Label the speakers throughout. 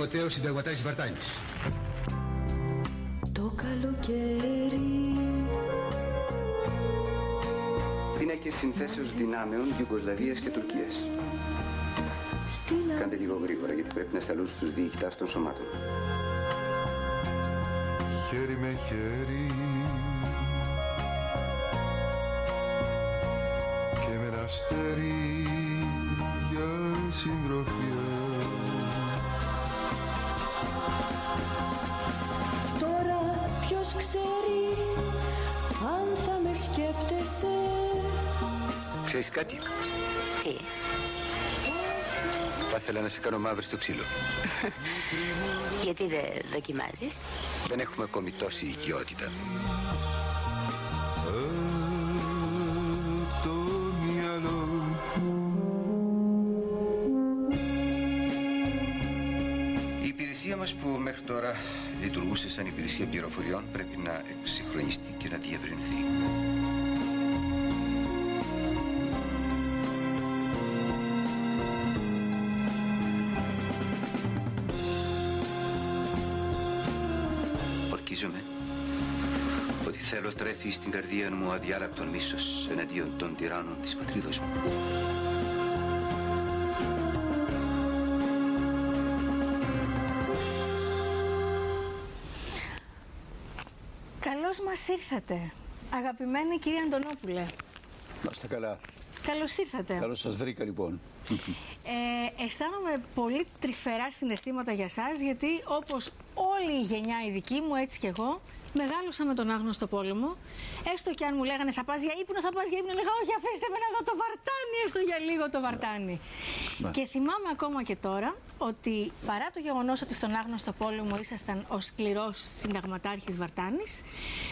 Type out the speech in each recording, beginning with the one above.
Speaker 1: Τιμωτέος, συνταγματάρχης Βαρτάνης.
Speaker 2: Το καλοκαίρι.
Speaker 3: Πίνακες συνθέσεως δυνάμεων Ιουγκοσλαβίας και Τουρκίας. Κάντε λίγο γρήγορα γιατί πρέπει να σταλούν στους διοικητάς των σωμάτων.
Speaker 4: Χέρι με χέρι και με ένα αστέρι για συντροφιά.
Speaker 2: Τώρα ποιος ξέρει αν θα με σκέπτεσαι.
Speaker 3: Ξέρεις κάτι?
Speaker 5: Τι?
Speaker 3: Θα ήθελα να σε κάνω μαύρη στο ξύλο.
Speaker 5: Γιατί δεν δοκιμάζεις?
Speaker 3: Δεν έχουμε ακόμη τόση οικειότητα.
Speaker 4: Το μυαλό
Speaker 3: Η υπηρεσία μας που μέχρι τώρα λειτουργούσε σαν υπηρεσία πληροφοριών πρέπει να εξυγχρονιστεί και να διευρυνθεί. Ορκίζομαι ότι θέλω τρέφει στην καρδία μου αδιάλακτον μίσος εναντίον των τυράννων της πατρίδος μου.
Speaker 6: Καλώς μας ήρθατε, αγαπημένη κυρία Αντωνόπουλε.
Speaker 7: Να είστε καλά.
Speaker 6: Καλώς ήρθατε.
Speaker 7: Καλώς σας βρήκα λοιπόν.
Speaker 6: Αισθάνομαι πολύ τρυφερά συναισθήματα για σας, γιατί όπως όλη η γενιά η δική μου, έτσι κι εγώ, μεγάλωσα με τον άγνωστο πόλεμο. Έστω και αν μου λέγανε θα πας για ύπνο, θα πας για ύπνο, λέγα όχι, αφήστε με να δω το Βαρτάνι, έστω για λίγο το Βαρτάνι. Και θυμάμαι ακόμα και τώρα ότι παρά το γεγονός ότι στον άγνωστο πόλεμο ήσασταν ο σκληρός συνταγματάρχης Βαρτάνης,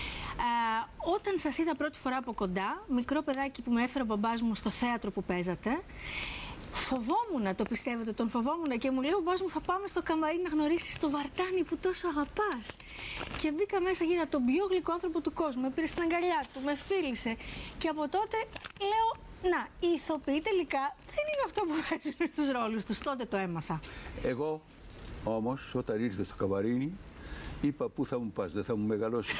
Speaker 6: όταν σας είδα πρώτη φορά από κοντά, μικρό παιδάκι που με έφερε ο μπαμπάς μου στο θέατρο που παίζατε, φοβόμουν, το πιστεύετε, τον φοβόμουν και μου λέει ο μπαμπάς μου θα πάμε στο καμαρί να γνωρίσεις το Βαρτάνι που τόσο αγαπάς. Και μπήκα μέσα και είδα τον πιο γλυκό άνθρωπο του κόσμου, με πήρε στην αγκαλιά του, με φίλησε και από τότε λέω να, οι ηθοποιοί τελικά δεν είναι αυτό που παίζουν στους ρόλους τους, τότε το έμαθα.
Speaker 7: Εγώ όμως όταν ήρθε στο καμαρίνι είπα πού θα μου πας, δεν θα μου μεγαλώσει.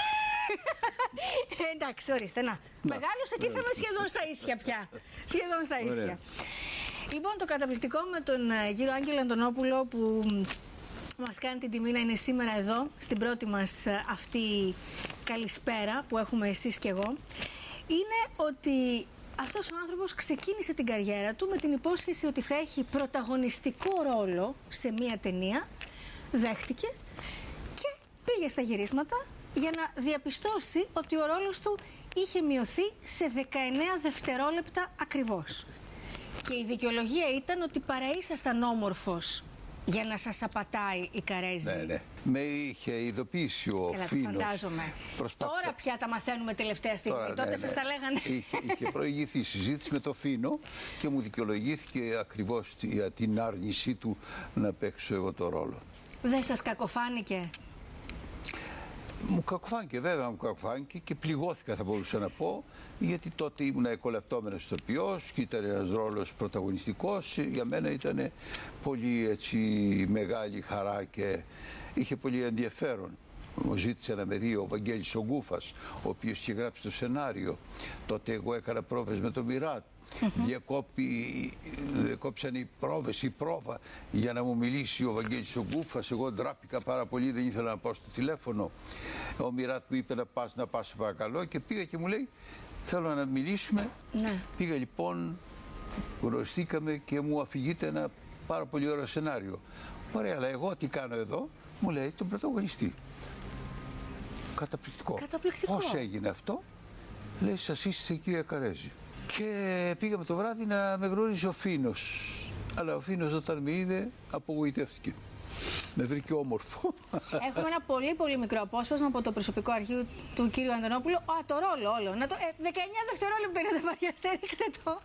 Speaker 6: Εντάξει, ορίστε, να. Μεγάλωσε και ήρθαμε σχεδόν στα ίσια πια. Σχεδόν στα ίσια.
Speaker 7: Ωραία.
Speaker 6: Λοιπόν, το καταπληκτικό με τον κύριο Άγγελο Αντωνόπουλο που μας κάνει την τιμή να είναι σήμερα εδώ, στην πρώτη μας αυτή καλησπέρα που έχουμε εσείς και εγώ, είναι ότι αυτός ο άνθρωπος ξεκίνησε την καριέρα του με την υπόσχεση ότι θα έχει πρωταγωνιστικό ρόλο σε μία ταινία, δέχτηκε και πήγε στα γυρίσματα για να διαπιστώσει ότι ο ρόλος του είχε μειωθεί σε 19 δευτερόλεπτα ακριβώς. Και η δικαιολογία ήταν ότι παρά ήσασταν όμορφος για να σας απατάει η Καρέζη.
Speaker 7: Ναι, ναι. Με είχε ειδοποιήσει ο Φίνος.
Speaker 6: Φαντάζομαι. Τώρα πια τα μαθαίνουμε τελευταία στιγμή.
Speaker 7: Τώρα,
Speaker 6: τότε σας τα λέγανε.
Speaker 7: Είχε προηγηθεί η συζήτηση με το Φίνο και μου δικαιολογήθηκε ακριβώς για την άρνησή του να παίξω εγώ το ρόλο.
Speaker 6: Δεν σας κακοφάνηκε?
Speaker 7: Μου κακοφάνηκε, βέβαια μου κακοφάνηκε και πληγώθηκα θα μπορούσα να πω, γιατί τότε ήμουν εκολεπτόμενος ηθοποιός και ήταν ένας ρόλος πρωταγωνιστικός. Για μένα ήταν πολύ έτσι μεγάλη χαρά και είχε πολύ ενδιαφέρον. Μου ζήτησε να με δει ο Βαγγέλης ο Γκούφας, ο οποίος είχε γράψει το σενάριο. Τότε εγώ έκανα πρόβες με τον Μιράτ. Διακόψαν οι πρόβες, η πρόβα για να μου μιλήσει ο Βαγγέλης ο Γκούφας. Εγώ ντράπηκα πάρα πολύ, δεν ήθελα να πάω στο τηλέφωνο. Ο Μιράτ μου είπε να πας παρακαλώ και πήγα και μου λέει θέλω να μιλήσουμε.
Speaker 6: Ναι.
Speaker 7: Πήγα λοιπόν, γνωριστήκαμε και μου αφηγείται ένα πάρα πολύ ωραίο σενάριο. Ωραία, αλλά εγώ τι κάνω εδώ? Μου λέει τον πρωταγωνιστή. Καταπληκτικό.
Speaker 6: Καταπληκτικό.
Speaker 7: Πώς έγινε αυτό? Λέει σας είστε κυρία Καρέζη. Και πήγαμε το βράδυ να με γνώριζε ο Φίνος. Αλλά ο Φίνος όταν με είδε απογοητεύτηκε. Με βρήκε όμορφο.
Speaker 6: Έχουμε ένα πολύ μικρό απόσπασμα από το προσωπικό αρχείο του κύριου Αντωνόπουλου. Το ρόλο όλο. 19 δευτερόλεπτα είναι, δεν βαριάστε, ρίξτε το.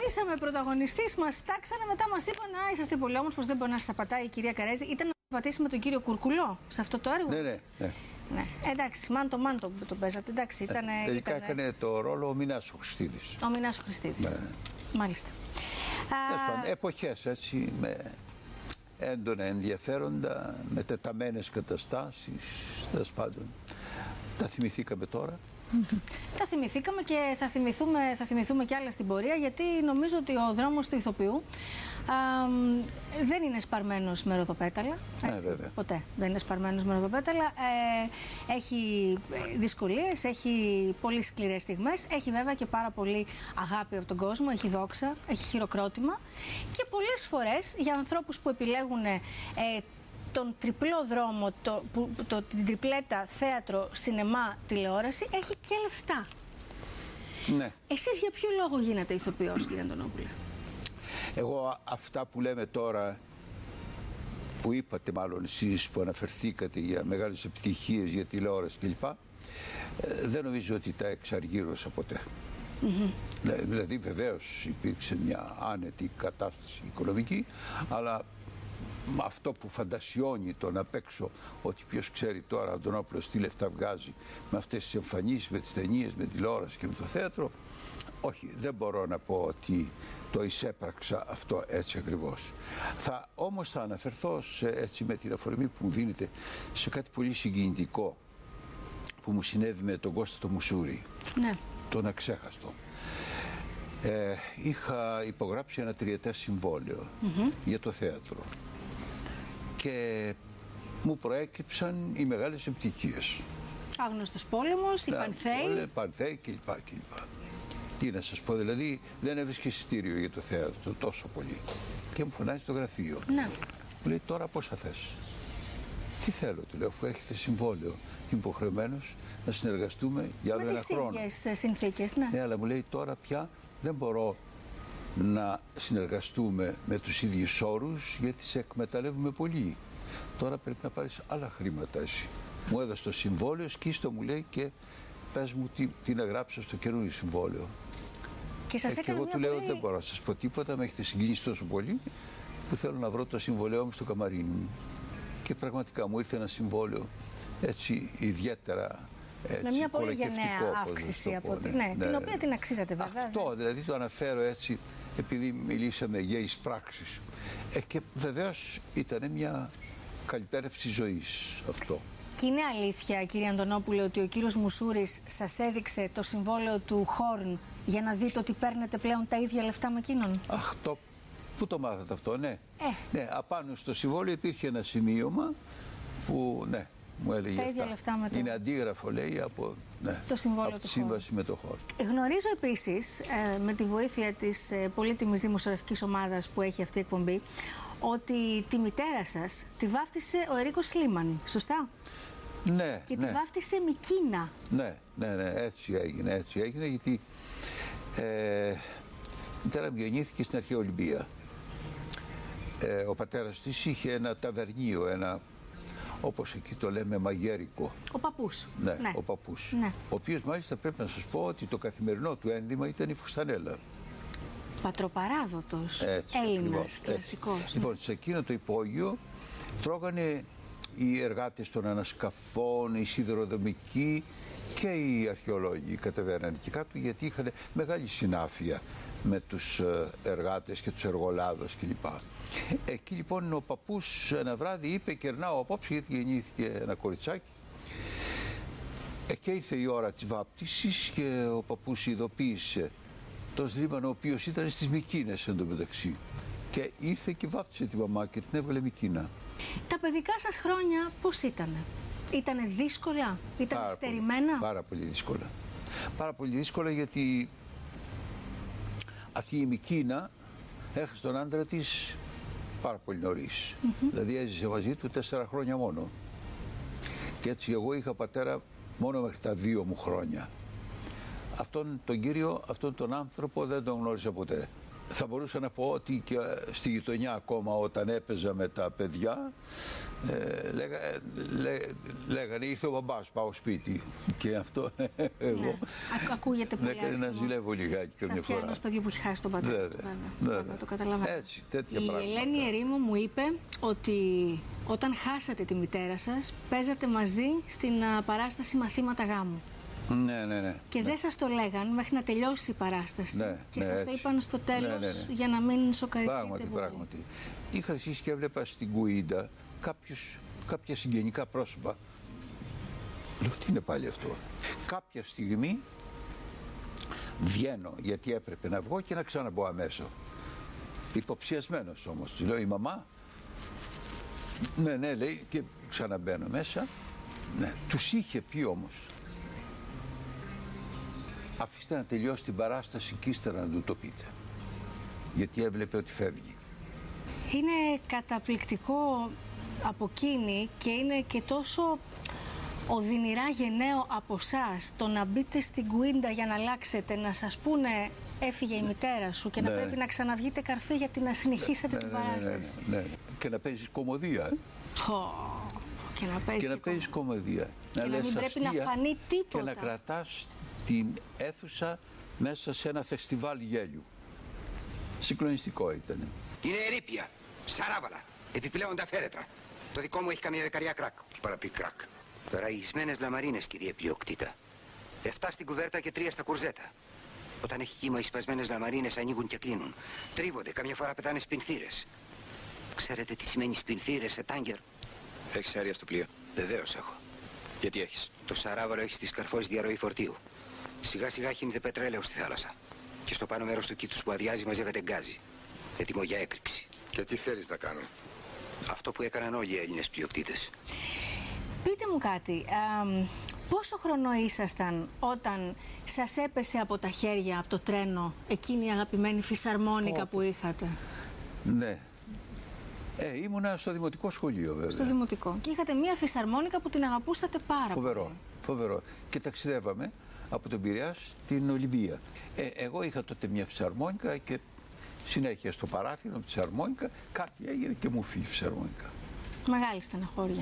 Speaker 6: ρωτήσαμε πρωταγωνιστής, μας τάξανε, μετά μας είπαν «Α, είσαστε πολύ όμορφος, δεν μπορεί να σας απατάει η κυρία Καρέζη». Ήταν να πατήσει με τον κύριο Κουρκουλό σε αυτό το έργο.
Speaker 7: Ναι.
Speaker 6: Ναι. Εντάξει, μάντο το παίζατε. Εντάξει,
Speaker 7: τελικά έκανε το ρόλο ο Μινάς ο Χριστίδης.
Speaker 6: Ο Μινάς ο Χριστίδης.
Speaker 7: Ναι.
Speaker 6: Μάλιστα.
Speaker 7: Εποχές έτσι, με έντονα ενδιαφέροντα, με τεταμένες καταστάσεις, τέλος πάντων. Τα θυμηθήκαμε τώρα.
Speaker 6: Τα θυμηθήκαμε και θα θυμηθούμε κι άλλα στην πορεία, γιατί νομίζω ότι ο δρόμος του ηθοποιού δεν είναι σπαρμένος με ροδοπέταλα.
Speaker 7: Βέβαια.
Speaker 6: Ποτέ δεν είναι σπαρμένος με ροδοπέταλα. Έχει δυσκολίες, έχει πολύ σκληρές στιγμές, έχει βέβαια και πάρα πολύ αγάπη από τον κόσμο, έχει δόξα, έχει χειροκρότημα και πολλές φορές για ανθρώπους που επιλέγουν τον τριπλό δρόμο, την τριπλέτα θέατρο, σινεμά, τηλεόραση, έχει και λεφτά.
Speaker 7: Ναι.
Speaker 6: Εσείς για ποιο λόγο γίνατε ηθοποιός, κύριε Αντωνόπουλε?
Speaker 7: Εγώ αυτά που λέμε τώρα, που είπατε μάλλον εσείς, που αναφερθήκατε για μεγάλες επιτυχίες, για τηλεόραση κλπ, δεν νομίζω ότι τα εξαργύρωσα ποτέ. Δηλαδή βεβαίως υπήρξε μια άνετη κατάσταση οικονομική, αλλά αυτό που φαντασιώνει τον απ' έξω, ότι ποιος ξέρει τώρα Αντωνόπουλος τι λεφτά βγάζει με αυτές τις εμφανίσεις, με τις ταινίες, με τηλεόραση και με το θέατρο, όχι, δεν μπορώ να πω ότι το εισέπραξα αυτό έτσι ακριβώς. Όμως θα αναφερθώ έτσι με την αφορμή που μου δίνεται σε κάτι πολύ συγκινητικό που μου συνέβη με τον Κώστα το Μουσούρη,
Speaker 6: ναι.
Speaker 7: τον αξέχαστο. Είχα υπογράψει ένα 3ετές συμβόλαιο για το θέατρο και μου προέκυψαν οι μεγάλες επιτυχίες.
Speaker 6: Άγνωστος πόλεμος, οι Πανθέοι.
Speaker 7: Πανθέοι κλπ. Τι να σας πω, δηλαδή δεν έβρισκε εισιτήριο για το θέατρο τόσο πολύ. Και μου φωνάζει το γραφείο.
Speaker 6: Ναι.
Speaker 7: Μου λέει τώρα πόσα θες? Τι θέλω, του λέω, αφού έχετε συμβόλαιο και είμαι υποχρεωμένος να συνεργαστούμε για άλλο ένα χρόνο.
Speaker 6: Με τις ίδιες συνθήκες, ναι.
Speaker 7: Ναι, αλλά μου λέει τώρα πια δεν μπορώ να συνεργαστούμε με τους ίδιους όρους γιατί σε εκμεταλλεύουμε πολύ. Τώρα πρέπει να πάρεις άλλα χρήματα εσύ. Μου έδωσε το συμβόλαιο, σκίστο μου λέει και πες μου τι να γράψω στο καινούριο συμβόλαιο.
Speaker 6: Και σας
Speaker 7: και εγώ του λέω δεν μπορώ να σας πω τίποτα, με έχετε συγκινήσει τόσο πολύ που θέλω να βρω το συμβόλαιό μου στο καμαρίνι μου. Και πραγματικά μου ήρθε ένα συμβόλαιο έτσι ιδιαίτερα έτσι,
Speaker 6: με μια πολύ γενναία αύξηση από ναι, την οποία την αξίζατε βέβαια.
Speaker 7: Αυτό δηλαδή το αναφέρω έτσι επειδή μιλήσαμε για εισπράξεις. Και βεβαίως ήταν μια καλυτέρευση ζωής αυτό.
Speaker 6: Και είναι αλήθεια, κύριε Αντωνόπουλε, ότι ο κύριος Μουσούρης σας έδειξε το συμβόλαιο του Χόρν για να δείτε ότι παίρνετε πλέον τα ίδια λεφτά με εκείνον?
Speaker 7: Αχ, πού το μάθατε αυτό, ναι. Ναι, απάνω στο συμβόλαιο υπήρχε ένα σημείωμα που, ναι, μου έλεγε
Speaker 6: τα ίδια λεφτά με το...
Speaker 7: Είναι αντίγραφο, λέει, από, ναι,
Speaker 6: το συμβόλαιο
Speaker 7: από
Speaker 6: του
Speaker 7: τη σύμβαση με το Χόρν.
Speaker 6: Γνωρίζω επίσης, με τη βοήθεια της πολύτιμης δημοσιογραφικής ομάδας που έχει αυτή η εκπομπή, ότι τη μητέρα σας τη βάφτισε ο Ερίκος Σλίμαν, σωστά?
Speaker 7: Ναι,
Speaker 6: και τη βάφτισε Μικίνα.
Speaker 7: Ναι, έτσι έγινε γιατί η μητέρα μου γεννήθηκε στην αρχαία Ολυμπία. Ο πατέρας της είχε ένα ταβερνίο, ένα, όπως εκεί το λέμε, μαγέρικο.
Speaker 6: Ο παππούς.
Speaker 7: Ναι, ο παππούς. Ναι. Ο οποίος μάλιστα πρέπει να σας πω ότι το καθημερινό του ένδυμα ήταν η φουστανέλα.
Speaker 6: Πατροπαράδοτος, Έλληνας, κλασικός.
Speaker 7: Λοιπόν, σε εκείνο το υπόγειο τρώγανε οι εργάτες των ανασκαφών, οι σιδηροδρομικοί και οι αρχαιολόγοι κατεβαίνανε και κάτω γιατί είχαν μεγάλη συνάφεια με τους εργάτες και τους εργολάδους κλπ. Εκεί λοιπόν ο παππούς ένα βράδυ είπε κερνάω απόψε γιατί γεννήθηκε ένα κοριτσάκι. Και ήρθε η ώρα της βάπτισης και ο παππούς ειδοποίησε τον Σλίμαν, ο οποίος ήταν στις Μικίνες εντωμεταξύ. Και ήρθε και βάφτισε τη μαμά και την έβγαλε Μικίνα.
Speaker 6: Τα παιδικά σας χρόνια πώς ήτανε? Ήτανε δύσκολα? Ήτανε στερημένα?
Speaker 7: Πάρα πολύ δύσκολα. Πάρα πολύ δύσκολα γιατί αυτή η Μικίνα έχασε τον άντρα της πάρα πολύ νωρίς. Δηλαδή έζησε μαζί του 4 χρόνια μόνο. Και έτσι εγώ είχα πατέρα μόνο μέχρι τα 2 μου χρόνια. Αυτόν τον κύριο, αυτόν τον άνθρωπο δεν τον γνώρισα ποτέ. θα μπορούσα να πω ότι και στη γειτονιά ακόμα όταν έπαιζα με τα παιδιά λέγανε ήρθε ο μπαμπάς, πάω σπίτι. Και αυτό εγώ
Speaker 6: ακούγεται πολύ
Speaker 7: έκανε να ζηλεύω λιγάκι καμιά φορά.
Speaker 6: Ενός παιδιού που έχει χάσει τον πατέρα του, βέβαια. Το καταλαβαίνω.
Speaker 7: Έτσι, τέτοια
Speaker 6: η
Speaker 7: πράγματα.
Speaker 6: Ελένη Ερήμου μου είπε ότι όταν χάσατε τη μητέρα σας παίζατε μαζί στην παράσταση Μαθήματα Γάμου.
Speaker 7: Ναι.
Speaker 6: Και δεν σας το λέγαν μέχρι να τελειώσει η παράσταση. Και σας το είπαν στο τέλος για να μην σοκαριστείτε.
Speaker 7: Πράγματι. Είχα αρχίσει και έβλεπα στην Κουίντα κάποια συγγενικά πρόσωπα. Λέω, τι είναι πάλι αυτό. Κάποια στιγμή βγαίνω, γιατί έπρεπε να βγω και να ξαναμπω αμέσως. Υποψιασμένος όμως. Λέω, η μαμά. Ναι, λέει, και ξαναμπαίνω μέσα. Ναι, τους είχε πει όμως. Αφήστε να τελειώσει την παράσταση και ύστερα να του το πείτε. Γιατί έβλεπε ότι φεύγει.
Speaker 6: Είναι καταπληκτικό από εκείνη και είναι και τόσο οδυνηρά γενναίο από εσάς το να μπείτε στην Κουίντα για να αλλάξετε, να σας πούνε έφυγε η μητέρα σου και να πρέπει να ξαναβγείτε καρφί γιατί να συνεχίσετε την παράσταση.
Speaker 7: Ναι. Και να παίζεις κομμωδία. Και να παίζεις κομμωδία.
Speaker 6: Και να μην πρέπει να φανεί τίποτα.
Speaker 7: Και να κρατάς την αίθουσα μέσα σε ένα φεστιβάλ γέλιου. Συγκλονιστικό ήταν.
Speaker 3: Είναι ερείπια, σαράβαλα, επιπλέον τα φέρετρα. Το δικό μου έχει καμία δεκαριά κράκ. Τι παραπεί κράκ. Ραγισμένες λαμαρίνες, κύριε πλειοκτήτα. 7 στην κουβέρτα και 3 στα κουρζέτα. Όταν έχει κύμα οι σπασμένες λαμαρίνες ανοίγουν και κλείνουν. Τρίβονται, καμιά φορά πετάνε σπινθήρες. Ξέρετε τι σημαίνει σπινθήρες σε τάγκερ?
Speaker 1: Έχεις αέρια στο πλοίο?
Speaker 3: Βεβαίως έχω.
Speaker 1: Γιατί έχεις?
Speaker 3: Το σαράβαλο έχει στις καρφώσεις διαρροή φορτίου. Σιγά σιγά χύνεται πετρέλαιο στη θάλασσα. Και στο πάνω μέρος του κήτους που αδειάζει μαζεύεται γκάζι. Έτοιμο για έκρηξη.
Speaker 1: Και τι θέλεις να κάνω?
Speaker 3: Αυτό που έκαναν όλοι οι Έλληνες πλειοκτήτες.
Speaker 6: Πείτε μου κάτι, πόσο χρονό ήσασταν όταν σας έπεσε από τα χέρια, από το τρένο, εκείνη η αγαπημένη φυσαρμόνικα που είχατε?
Speaker 7: Ναι. Ήμουνα στο δημοτικό σχολείο βέβαια.
Speaker 6: Στο δημοτικό. Και είχατε μία φυσαρμόνικα που την αγαπούσατε πάρα πολύ.
Speaker 7: Φοβερό. Και ταξιδεύαμε από τον Πειραιά στην Ολυμπία. Εγώ είχα τότε μια φυσαρμόνικα και συνέχεια στο παράθυρο με τη φυσαρμόνικα κάτι έγινε και μου φύγει η φυσαρμόνικα.
Speaker 6: Μεγάλη στεναχώρια.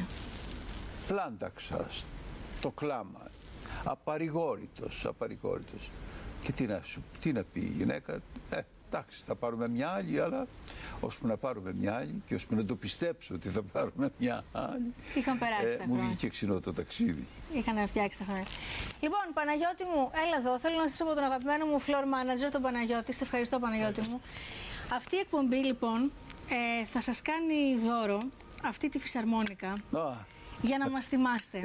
Speaker 7: Πλάνταξα στο κλάμα, απαρηγόρητος. Και τι να πει η γυναίκα, εντάξει, θα πάρουμε μια άλλη, αλλά ώσπου να πάρουμε μια άλλη και ώσπου να το πιστέψω ότι θα πάρουμε μια άλλη,
Speaker 6: είχαν περάσει τα
Speaker 7: μου βγήκε ξινό το ταξίδι.
Speaker 6: Είχαν φτιάξει τα χρόνια. Λοιπόν, Παναγιώτη μου, έλα εδώ. Θέλω να ζητήσω από τον αγαπημένο μου floor manager, τον Παναγιώτη. Σε ευχαριστώ, Παναγιώτη μου. Αυτή η εκπομπή, λοιπόν, θα σας κάνει δώρο αυτή τη φυσαρμόνικα. Για να μας θυμάστε.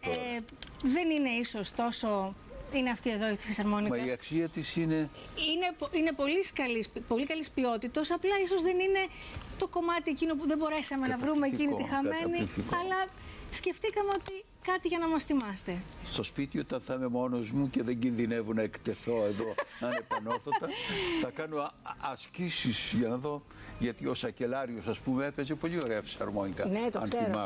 Speaker 6: Δεν είναι ίσως τόσο... Είναι αυτή εδώ η φυσαρμόνικα.
Speaker 7: Μα η αξία της είναι...
Speaker 6: Είναι πολύ καλής ποιότητας, απλά ίσως δεν είναι το κομμάτι εκείνο που δεν μπορέσαμε να βρούμε εκείνη τη χαμένη, αλλά σκεφτήκαμε ότι κάτι για να μας θυμάστε.
Speaker 7: Στο σπίτι όταν θα είμαι μόνος μου και δεν κινδυνεύω να εκτεθώ εδώ ανεπανόρθωτα, θα κάνω ασκήσεις για να δω, γιατί ο Σακελάριος, ας πούμε, έπαιζε πολύ ωραία φυσαρμόνικα.
Speaker 6: Ναι, το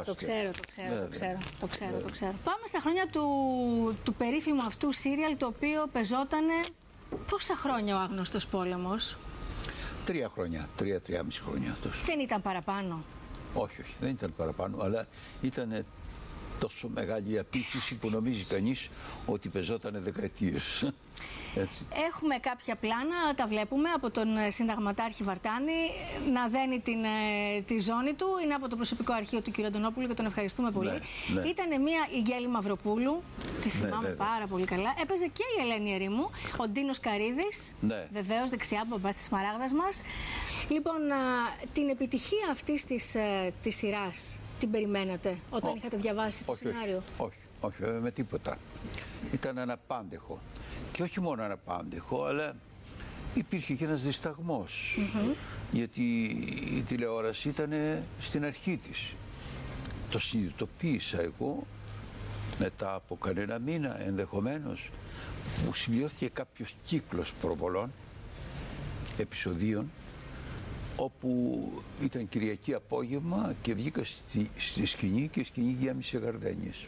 Speaker 6: ξέρω. Πάμε στα χρόνια του περίφημου αυτού σύριαλ, το οποίο πεζότανε πόσα χρόνια ο Άγνωστος Πόλεμος?
Speaker 7: 3 χρόνια, 3-3,5 χρόνια.
Speaker 6: Δεν ήταν παραπάνω?
Speaker 7: Όχι, δεν ήταν παραπάνω, αλλά ήταν τόσο μεγάλη η απήχηση που νομίζει κανείς ότι πεζότανε δεκαετίες. Έτσι.
Speaker 6: Έχουμε κάποια πλάνα, τα βλέπουμε από τον συνταγματάρχη Βαρτάνη να δένει τη ζώνη του. Είναι από το προσωπικό αρχείο του κ. Αντωνόπουλου και τον ευχαριστούμε πολύ.
Speaker 7: Ναι.
Speaker 6: Ήταν μια η Γκέλη Μαυροπούλου, τη θυμάμαι πάρα πολύ καλά. Έπαιζε και η Ελένη Ερήμου, ο Ντίνος Καρίδης, βεβαίως δεξιά, μπαμπάς της Μαράγδας μας. Λοιπόν, την επιτυχία αυτής της σειράς την περιμένατε όταν είχατε διαβάσει το σενάριο?
Speaker 7: Όχι, βέβαια με τίποτα. Ήταν αναπάντεχο. Και όχι μόνο αναπάντεχο, αλλά υπήρχε και ένας δισταγμός. Γιατί η τηλεόραση ήταν στην αρχή της. Το συνειδητοποίησα εγώ μετά από κανένα μήνα ενδεχομένως, που σημειώθηκε κάποιος κύκλος προβολών, επεισοδίων, όπου ήταν Κυριακή απόγευμα και βγήκα στη σκηνή και η σκηνή γέμισε γαρδένιες.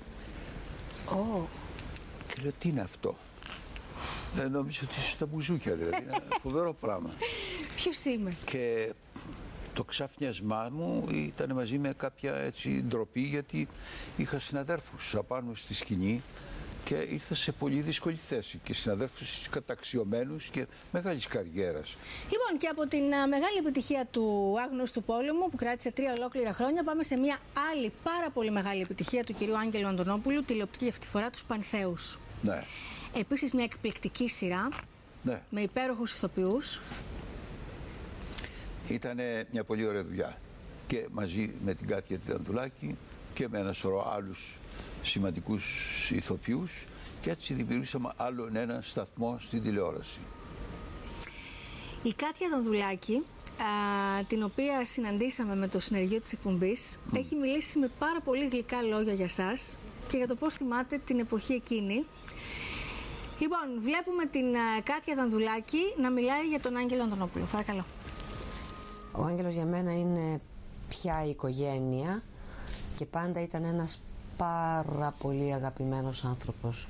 Speaker 7: Και λέω, τι είναι αυτό? Νόμιζα ότι είσαι στα μπουζούκια, δηλαδή. Είναι φοβερό πράγμα.
Speaker 6: Ποιος είμαι.
Speaker 7: Και το ξαφνιασμά μου ήταν μαζί με κάποια έτσι ντροπή, γιατί είχα συναδέρφους απάνω στη σκηνή και ήρθα σε πολύ δύσκολη θέση και συναδέρφους καταξιωμένους και μεγάλης καριέρας.
Speaker 6: Λοιπόν, και από την μεγάλη επιτυχία του Άγνωστου Πόλεμου που κράτησε 3 ολόκληρα χρόνια, πάμε σε μια άλλη πάρα πολύ μεγάλη επιτυχία του κυρίου Άγγελου Αντωνόπουλου, τηλεοπτική αυτή τη φορά, τους Πανθέους.
Speaker 7: Ναι.
Speaker 6: Επίσης μια εκπληκτική σειρά,
Speaker 7: Ναι.
Speaker 6: με υπέροχους ηθοποιούς.
Speaker 7: Ήταν μια πολύ ωραία δουλειά και μαζί με την Κάτια Τιδανδουλάκη και με ένα σωρό άλλους σημαντικούς ηθοποιούς, και έτσι δημιουργήσαμε άλλον ένα σταθμό στην τηλεόραση.
Speaker 6: Η Κάτια Τιδανδουλάκη, την οποία συναντήσαμε με το συνεργείο της εκπομπής, έχει μιλήσει με πάρα πολύ γλυκά λόγια για σας και για το πώς θυμάται την εποχή εκείνη. Λοιπόν, βλέπουμε την Κάτια Τιδανδουλάκη να μιλάει για τον Άγγελο Αντωνόπουλο. Παρακαλώ.
Speaker 8: Ο Άγγελος για μένα είναι πια η οικογένεια και πάντα ήταν ένας πάρα πολύ αγαπημένος άνθρωπος.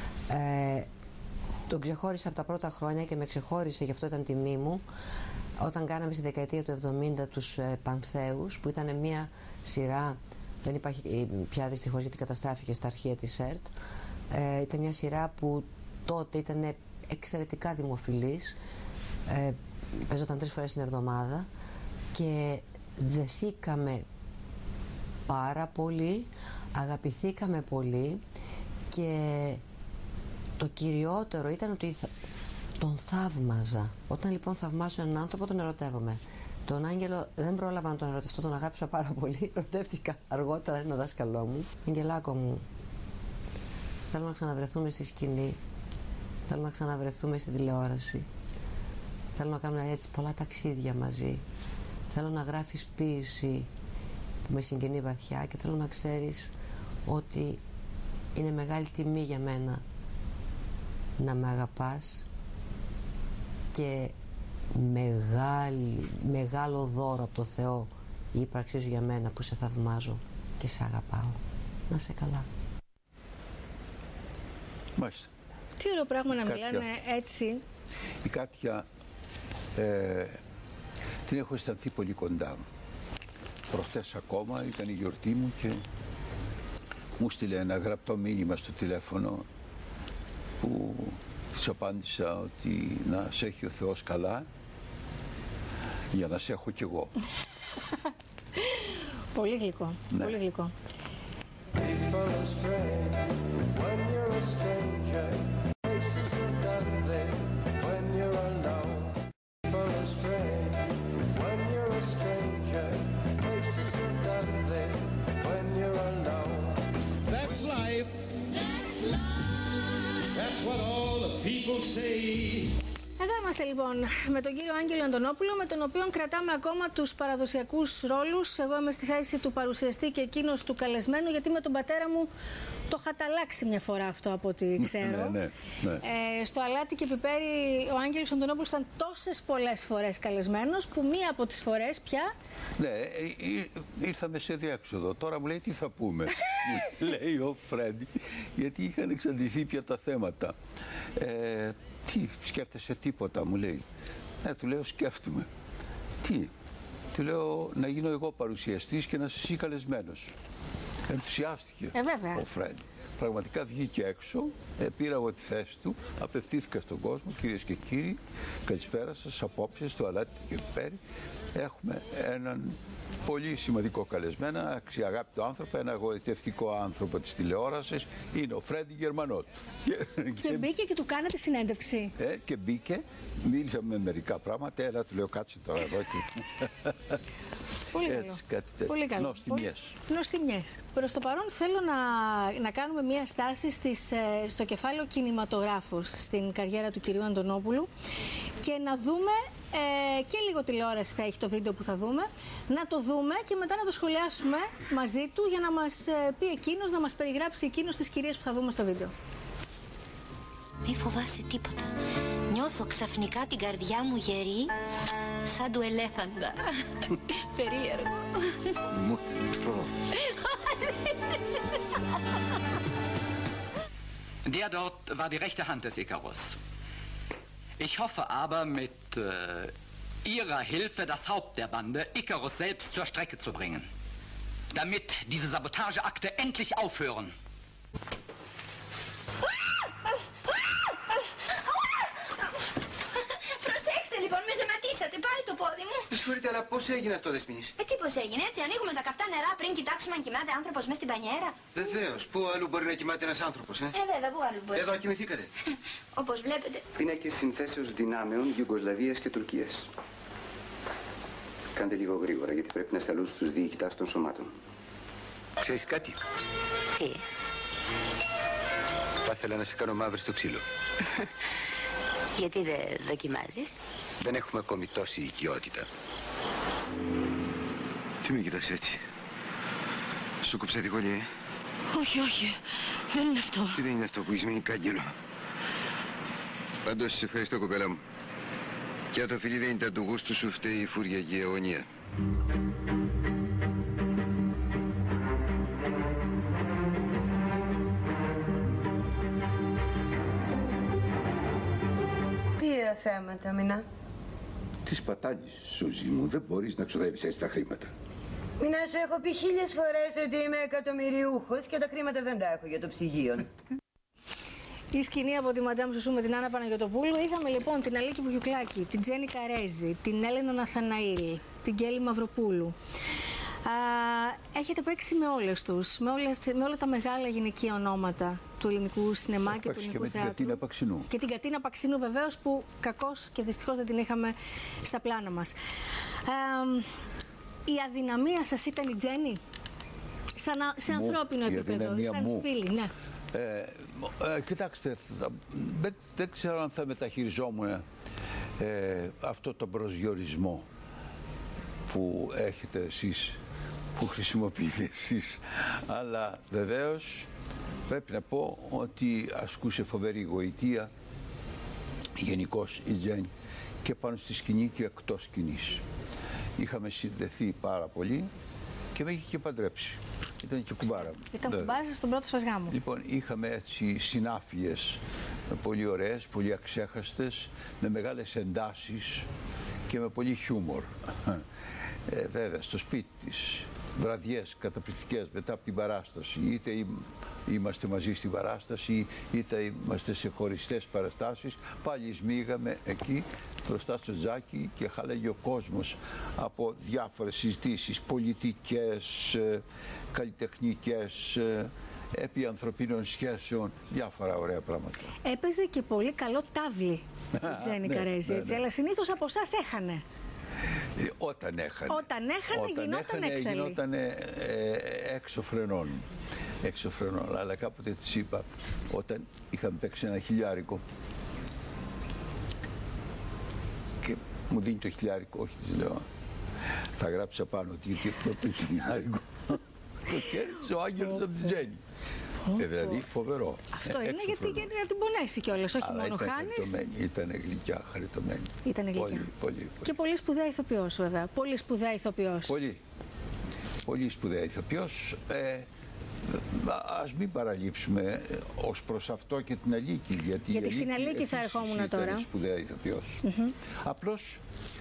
Speaker 8: Τον ξεχώρισα από τα πρώτα χρόνια και με ξεχώρισε, γι' αυτό ήταν τιμή μου, όταν κάναμε στη δεκαετία του 70 τους Πανθέους, που ήταν μια σειρά, δεν υπάρχει πια δυστυχώς γιατί καταστράφηκε στα αρχεία της ΕΡΤ. Ήταν μια σειρά που τότε ήταν εξαιρετικά δημοφιλής, παίζονταν 3 φορές την εβδομάδα και δεθήκαμε πάρα πολύ, αγαπηθήκαμε πολύ και το κυριότερο ήταν ότι τον θαύμαζα. Όταν λοιπόν θαυμάσω έναν άνθρωπο τον ερωτεύομαι. Τον Άγγελο δεν πρόλαβα να τον ερωτευτώ, τον αγάπησα πάρα πολύ. Ερωτεύτηκα αργότερα ένα δάσκαλό μου. Αγγελάκο μου, θέλω να ξαναβρεθούμε στη σκηνή. Θέλω να ξαναβρεθούμε στη τηλεόραση. Θέλω να κάνουμε έτσι πολλά ταξίδια μαζί. Θέλω να γράφεις ποίηση που με συγκινεί βαθιά και θέλω να ξέρεις ότι είναι μεγάλη τιμή για μένα να με αγαπάς και μεγάλο δώρο από το Θεό η ύπαρξή σου για μένα που σε θαυμάζω και σε αγαπάω. Να σε καλά.
Speaker 7: Μάλιστα.
Speaker 6: Τι ωραίο πράγμα να μιλάνε έτσι.
Speaker 7: Η Κάτια την έχω αισθανθεί πολύ κοντά μου. Προχτές ακόμα ήταν η γιορτή μου και μου στείλε ένα γραπτό μήνυμα στο τηλέφωνο που της απάντησα ότι να σε έχει ο Θεός καλά για να σε έχω κι εγώ.
Speaker 6: Πολύ γλυκό,
Speaker 7: ναι.
Speaker 6: Πολύ γλυκό. Εδώ είμαστε λοιπόν με τον κύριο Άγγελο Αντωνόπουλο, με τον οποίο κρατάμε ακόμα τους παραδοσιακούς ρόλους. Εγώ είμαι στη θέση του παρουσιαστή και εκείνος του καλεσμένου, γιατί με τον πατέρα μου το είχα αλλάξει μια φορά αυτό από ό,τι ξέρω.
Speaker 7: Ναι.
Speaker 6: Στο Αλάτι και Πιπέρι ο Άγγελος Αντωνόπουλος ήταν τόσες πολλές φορές καλεσμένος, που μία από τις φορές πια...
Speaker 7: Ναι, ήρθαμε σε διέξοδο. Τώρα μου λέει τι θα πούμε, λέει ο Φρέντι, γιατί είχαν εξαντληθεί πια τα θέματα. Τι, σκέφτεσαι τίποτα, μου λέει. Του λέω σκέφτομαι. Τι, του λέω να γίνω εγώ παρουσιαστής και να είσαι εσύ καλεσμένος. Ενθουσιάστηκε ο Φρέντι. Πραγματικά βγήκε έξω, πήρα εγώ τη θέση του, απευθύνθηκα στον κόσμο, κυρίες και κύριοι, καλησπέρα σας, απόψε στο Αλάτι και Πιπέρι. Έχουμε έναν πολύ σημαντικό καλεσμένο, αξιαγάπητο άνθρωπο, ένα εγωιτευτικό άνθρωπο της τηλεόρασης, είναι ο Φρέντι Γερμανότ.
Speaker 6: Και μπήκε και του κάνατε συνέντευξη.
Speaker 7: Και μπήκε, μίλησαμε με μερικά πράγματα, έλα του λέω κάτσε τώρα εδώ και...
Speaker 6: Πολύ καλό.
Speaker 7: Έτσι, κάτι τέτοιο.
Speaker 6: Πολύ καλό. Νοστιμιές. Προς το παρόν θέλω να κάνουμε μια στάση στο κεφάλαιο κινηματογράφος στην καριέρα του κυρίου Αντωνόπουλου και να δούμε και λίγο τηλεόραση θα έχει το βίντεο που θα δούμε, να το δούμε και μετά να το σχολιάσουμε μαζί του για να μας πει εκείνος, να μας περιγράψει εκείνος τις κυρίες που θα δούμε στο βίντεο.
Speaker 9: Μη φοβάσαι τίποτα. Νιώθω ξαφνικά την καρδιά μου γερή σαν του ελέφαντα. Περίεργο.
Speaker 3: Μουτρό.
Speaker 10: Der dort war die rechte Hand des Ikarus. Ich hoffe aber mit ihrer Hilfe das Haupt der Bande, Icarus selbst, zur Strecke zu bringen. Damit diese Sabotageakte endlich aufhören.
Speaker 9: Προσέξτε λοιπόν, με ζεματίσατε, πάλι το πόδι μου.
Speaker 3: Με συγχωρείτε, αλλά πώς έγινε αυτό, Δεσποινής?
Speaker 9: Τι πώς έγινε, έτσι ανοίγουμε τα καυτά νερά πριν κοιτάξουμε αν κοιμάται άνθρωπος μέσα στην πανιέρα.
Speaker 3: Βεβαίως, πού αλλού μπορεί να κοιμάται ένας άνθρωπος,
Speaker 9: Βέβαια, πού αλλού μπορεί.
Speaker 3: Εδώ κοιμηθήκατε.
Speaker 9: Όπως βλέπετε.
Speaker 3: Πίνακες συνθέσεως δυνάμεων Ιουγκοσλαβίας και Τουρκίας. Κάντε λίγο γρήγορα, γιατί πρέπει να σταλούν στους διοικητάς των σωμάτων. Ξέρεις κάτι?
Speaker 5: Τι?
Speaker 3: Θα ήθελα να σε κάνω μαύρη στο ξύλο.
Speaker 5: Γιατί δεν δοκιμάζεις?
Speaker 3: Δεν έχουμε ακόμη τόση οικειότητα. Τι με κοιτάς έτσι? Σου κόψα τη γωνία,
Speaker 9: Όχι, όχι. Δεν είναι αυτό.
Speaker 3: Τι δεν είναι αυτό που έχεις μείνει κάγκελο? Πάντως, σε ευχαριστώ, κοπέλα μου. Και αν το φιλί δεν ήταν του γούστου σου, φταίει η φούρια και η αγωνία.
Speaker 11: Ποια θέματα, Μινά?
Speaker 7: Τι πατάλεις, Σούζη μου, δεν μπορείς να ξοδεύεις έτσι τα χρήματα.
Speaker 11: Μινά, σου έχω πει 1000 φορές ότι είμαι εκατομμυριούχος και τα χρήματα δεν τα έχω για το ψυγείο.
Speaker 6: Η σκηνή από τη Μαντάμ Σουσού με την Άννα Παναγιωτοπούλου. Είχαμε λοιπόν την Αλίκη Βουγιουκλάκη, την Τζέννη Καρέζη, την Έλενα Ναθαναήλ, την Κέλλη Μαυροπούλου. Έχετε παίξει με όλες τους, με όλα τα μεγάλα γυναικεία ονόματα του ελληνικού σινεμά και του ελληνικού θεάτρου.
Speaker 7: Και με την Κατίνα Παξινού.
Speaker 6: Και την Κατίνα Παξινού βεβαίως, που κακώς και δυστυχώς δεν την είχαμε στα πλάνα μας. Η αδυναμία σας ήταν η Τζέννη, σε ανθρώπινο επίπεδο, σαν φίλη, ναι.
Speaker 7: Κοιτάξτε, δεν ξέρω αν θα μεταχειριζόμουν αυτό το προσδιορισμό που έχετε εσείς, που χρησιμοποιείτε εσείς, αλλά βεβαίως πρέπει να πω ότι ασκούσε φοβερή γοητεία γενικώς η Τζέννη και πάνω στη σκηνή και εκτός σκηνής. Είχαμε συνδεθεί πάρα πολύ και με είχε και παντρέψει. Ήταν και κουμπάρα μου.
Speaker 6: Ήταν κουμπάρα στον πρώτο σας γάμο.
Speaker 7: Λοιπόν, είχαμε έτσι συνάφειες πολύ ωραίες, πολύ αξέχαστες, με μεγάλες εντάσεις και με πολύ χιούμορ. Βέβαια, στο σπίτι της, βραδιές καταπληκτικές μετά από την παράσταση. Είτε είμαστε μαζί στην παράσταση, είτε είμαστε σε χωριστές παραστάσεις. Πάλι σμίγαμε εκεί μπροστά στο τζάκι και χάλαγε ο κόσμος από διάφορες συζητήσεις πολιτικές, καλλιτεχνικές, επί ανθρωπίνων σχέσεων, διάφορα ωραία πράγματα.
Speaker 6: Έπαιζε και πολύ καλό τάβλι η Τζέννη Καρέζη, έτσι, αλλά συνήθως από εσάς έχανε.
Speaker 7: Όταν έχανε.
Speaker 6: Γινόταν
Speaker 7: έξω φρενών. Έξω φρενών. Αλλά κάποτε της είπα, όταν είχαμε παίξει ένα χιλιάρικο και μου δίνει το χιλιάρικο, όχι, της λέω, θα γράψω πάνω ότι γιατί αυτό το χιλιάρικο το κέρδισε ο άγγελος από τη Τζέννη. Δηλαδή φοβερό.
Speaker 6: Αυτό είναι γιατί να την πονέσει κιόλας, όχι μόνο χάνεις.
Speaker 7: Ήταν γλυκιά, χαριτωμένη.
Speaker 6: Ήταν γλυκιά.
Speaker 7: Πολύ.
Speaker 6: Και πολύ σπουδαία ηθοποιός, βέβαια. Πολύ σπουδαία ηθοποιός.
Speaker 7: Πολύ σπουδαία ηθοποιός. Ας μην παραλείψουμε ως προς αυτό και την Αλίκη.
Speaker 6: Γιατί στην Αλίκη θα ερχόμουν τώρα.
Speaker 7: Ήταν σπουδαία ηθοποιός. Απλώς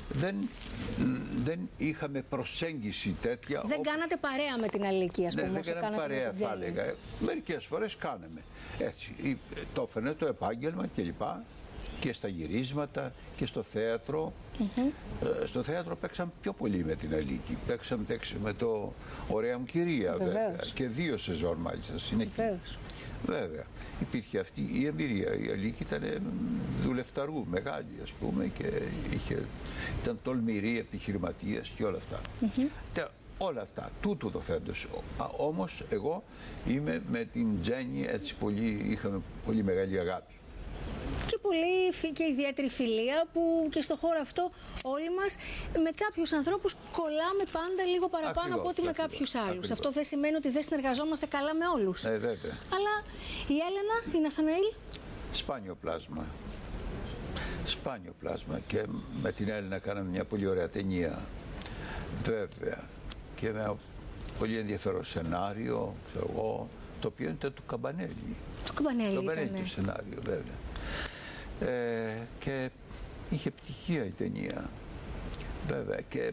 Speaker 7: δεν είχαμε προσέγγιση τέτοια.
Speaker 6: Δεν κάνατε παρέα με την Αλίκη, ας πούμε.
Speaker 7: Δεν κάναμε παρέα, θα έλεγα. Μερικές φορές κάναμε. Έτσι. Το έφερε το επάγγελμα κλπ. Και στα γυρίσματα και στο θέατρο. Στο θέατρο παίξαμε πιο πολύ με την Αλίκη. Παίξαμε το «Ωραία μου κυρία», βέβαια. Και 2 σεζόν μάλιστα συνέχεια. Βέβαια. Υπήρχε αυτή η εμπειρία. Η Αλίκη ήταν δουλευταρού, μεγάλη, ας πούμε, και ήταν τολμηρή, επιχειρηματίας και όλα αυτά. Όλα αυτά, τούτο το θέντος. Όμως εγώ είμαι με την Τζέννη, έτσι είχαμε πολύ μεγάλη αγάπη.
Speaker 6: Και πολύ και ιδιαίτερη φιλία που και στο χώρο αυτό όλοι μας με κάποιους ανθρώπους κολλάμε πάντα λίγο παραπάνω από ό,τι με κάποιους άλλους. Αυτό δεν σημαίνει ότι δεν συνεργαζόμαστε καλά με όλους.
Speaker 7: Βέβαια.
Speaker 6: Αλλά η Έλενα, η Ναθαναήλ.
Speaker 7: Σπάνιο πλάσμα. Σπάνιο πλάσμα. Και με την Έλενα κάναμε μια πολύ ωραία ταινία. Βέβαια. Και με πολύ ενδιαφέρον σενάριο, ξέρω εγώ, το οποίο ήταν του Καμπανέλη.
Speaker 6: Του Καμπανέλη
Speaker 7: το σενάριο, βέβαια. Και είχε επιτυχία η ταινία. Βέβαια και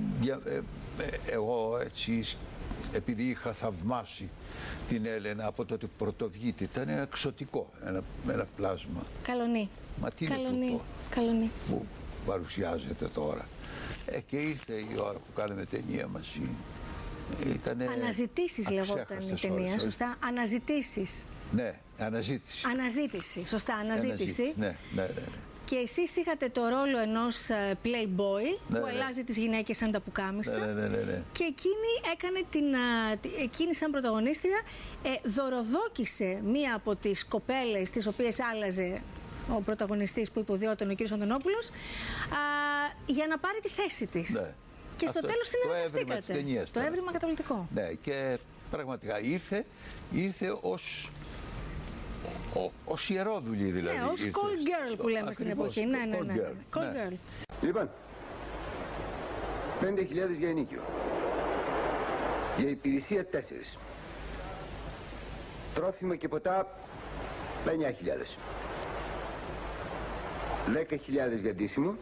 Speaker 7: εγώ έτσι, επειδή είχα θαυμάσει την Έλενα από τότε που πρωτοβγείται, ήταν ένα εξωτικό, ένα πλάσμα.
Speaker 6: Καλονή.
Speaker 7: Μα τι είναι τούτο
Speaker 6: Καλονή.
Speaker 7: που παρουσιάζεται τώρα. Και ήρθε η ώρα που κάναμε ταινία μαζί.
Speaker 6: Αναζητήσεις λεγόταν η ταινία, σωστά. Αναζητήσεις.
Speaker 7: Ναι, αναζήτηση.
Speaker 6: Αναζήτηση, σωστά, αναζήτηση.
Speaker 7: Ναι.
Speaker 6: Και εσείς είχατε το ρόλο ενός playboy που αλλάζει τις γυναίκες σαν τα πουκάμισα.
Speaker 7: Ναι.
Speaker 6: Και εκείνη σαν πρωταγωνίστρια δωροδόκησε μία από τις κοπέλες τις οποίες άλλαζε ο πρωταγωνιστής που υποδιόταν ο κ. Αντωνόπουλος για να πάρει τη θέση της. Ναι. Και στο τέλος την ερωτηθήκατε. Το έβριμα καταπληκτικό.
Speaker 7: Ναι, και πραγματικά ήρθε ως ιερόδουλη δηλαδή.
Speaker 6: Ναι, ως call girl που λέμε στην εποχή. Ναι. Call girl.
Speaker 3: Λοιπόν, 5.000 για ενίκιο. Για υπηρεσία 4. Τρόφιμα και ποτά 9.000. 10.000 για ντύσιμο.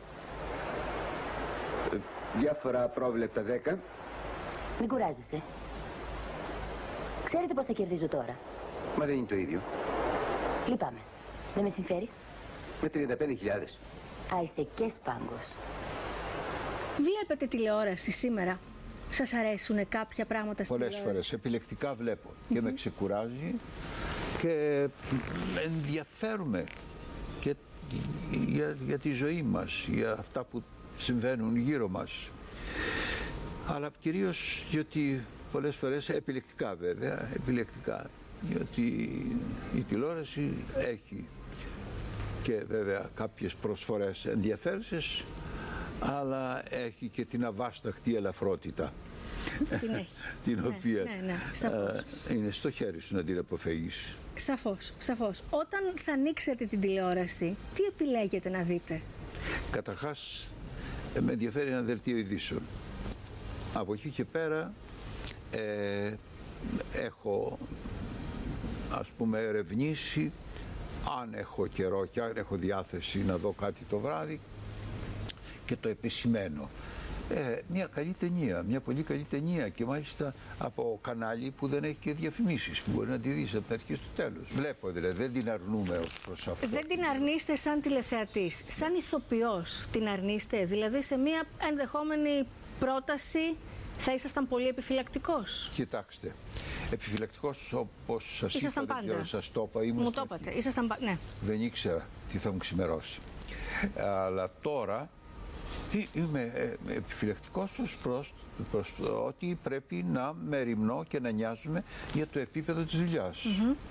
Speaker 3: Διάφορα απρόβλεπτα 10.
Speaker 5: Μην κουράζεστε. Ξέρετε πόσα κερδίζω τώρα?
Speaker 3: Μα δεν είναι το ίδιο.
Speaker 5: Λυπάμαι. Δεν με συμφέρει.
Speaker 3: Με 35.000.
Speaker 5: Είστε και σπάγκος.
Speaker 6: Βλέπετε τηλεόραση σήμερα? Σας αρέσουν κάποια πράγματα στην τηλεόραση?
Speaker 7: Πολλές φορές επιλεκτικά βλέπω και με ξεκουράζει και ενδιαφέρουμε και για τη ζωή μας, για αυτά που συμβαίνουν γύρω μας. Αλλά κυρίως γιατί πολλές φορές επιλεκτικά βέβαια, διότι η τηλεόραση έχει και βέβαια κάποιες προσφορές ενδιαφέρουσες, αλλά έχει και την αβάσταχτη ελαφρότητα.
Speaker 6: Την έχει.
Speaker 7: Την οποία
Speaker 6: σαφώς.
Speaker 7: Είναι στο χέρι σου να την αποφεύγεις.
Speaker 6: Σαφώς. Όταν θα ανοίξετε την τηλεόραση, τι επιλέγετε να δείτε?
Speaker 7: Καταρχάς, με ενδιαφέρει ένα δελτίο ειδήσεων. Από εκεί και πέρα έχω, ας πούμε, ερευνήσει, αν έχω καιρό και αν έχω διάθεση να δω κάτι το βράδυ, και το επισημαίνω. Μια καλή ταινία, μια πολύ καλή ταινία, και μάλιστα από κανάλι που δεν έχει και διαφημίσεις, που μπορεί να τη δεις από την αρχή στο τέλος. Βλέπω δηλαδή, δεν την αρνούμε ως προς αυτό.
Speaker 6: Δεν την αρνείστε σαν τηλεθεατής, σαν ηθοποιός την αρνείστε? Δηλαδή σε μια ενδεχόμενη πρόταση θα ήσασταν πολύ επιφυλακτικός?
Speaker 7: Κοιτάξτε, επιφυλακτικός όπως σας
Speaker 6: ήσασταν
Speaker 7: είπα,
Speaker 6: πάντα.
Speaker 7: δεν σας το είπα,
Speaker 6: Μου το είπατε, ήσασταν πάντα, ναι.
Speaker 7: Δεν ήξερα τι θα μου ξημερώσει. Αλλά τώρα είμαι επιφυλακτικός ως προς ότι πρέπει να μεριμνώ και να νοιάζουμε για το επίπεδο της δουλειάς.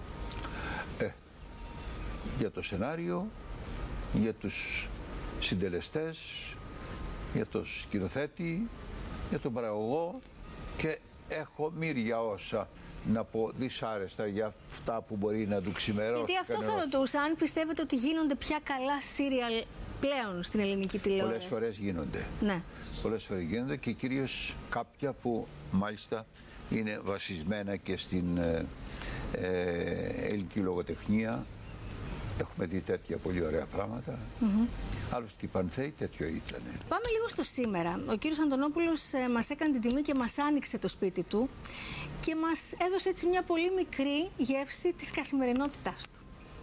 Speaker 7: Για το σενάριο, για τους συντελεστές, για το σκηνοθέτη, για τον παραγωγό, και έχω μύρια όσα να πω δυσάρεστα για αυτά που μπορεί να του ξημερώσει.
Speaker 6: Γιατί αυτό θα ρωτούσα, αν πιστεύετε ότι γίνονται πια καλά σύριαλ πλέον στην ελληνική τηλεόραση?
Speaker 7: Πολλές φορές γίνονται.
Speaker 6: Ναι.
Speaker 7: Πολλές φορές γίνονται, και κυρίως κάποια που μάλιστα είναι βασισμένα και στην ελληνική λογοτεχνία. Έχουμε δει τέτοια πολύ ωραία πράγματα. Άλλωστε η Πανθέη τέτοιο ήταν.
Speaker 6: Πάμε λίγο στο σήμερα. Ο κύριος Αντωνόπουλος μας έκανε την τιμή και μας άνοιξε το σπίτι του και μας έδωσε έτσι μια πολύ μικρή γεύση της καθημερινότητάς του.